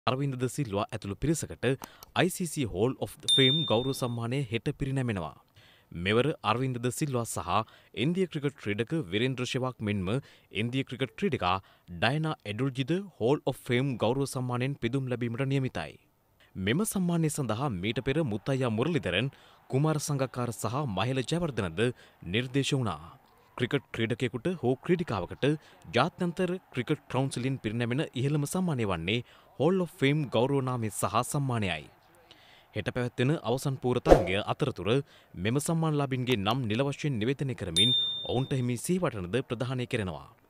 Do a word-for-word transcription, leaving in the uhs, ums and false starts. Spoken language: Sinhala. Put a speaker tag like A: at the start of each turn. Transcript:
A: අරවින්ද ද සිල්වා ඇතුළු පිරිසකට I C C Hall of Fame ගෞරව සම්මානය හෙට පිරිනැමෙනවා. මෙවර අරවින්ද ද සිල්වා සහ ඉන්දිය ක්‍රිකට් ක්‍රීඩක විරේන්ද්‍ර සෙවාග් මෙන්ම ඉන්දිය ක්‍රිකට් ක්‍රීඩිකා ඩයනා එඩුල්ජිද Hall of Fame ගෞරව සම්මානයෙන් පිදුම් ලැබීමට නියමිතයි. මෙම සම්මානය සඳහා මීට පෙර මුත්තයියා මුරලිදරන්, කුමාර සංගක්කාර සහ මහේල ජයවර්ධනද නිර්දේශ වුණා. ක්‍රිකට් ක්‍රීඩකයෙකුට හෝ ක්‍රීඩිකාවකට ජාත්‍යන්තර ක්‍රිකට් කවුන්සිලින් පිරිනැමෙන ඉහළම සම්මානය වන්නේ Hall of Fame ගෞරව නාමය සහ සම්මානයයි. හෙට පැවැත්වෙන අවසන් පූර්ව තරගය අතරතුර මෙම සම්මානලාභීන්ගේ නම් නිල වශයෙන් නිවේදනය කරමින් ඔවුන්ට හිමි සිහිවටනද ප්‍රදානය කෙරෙනවා.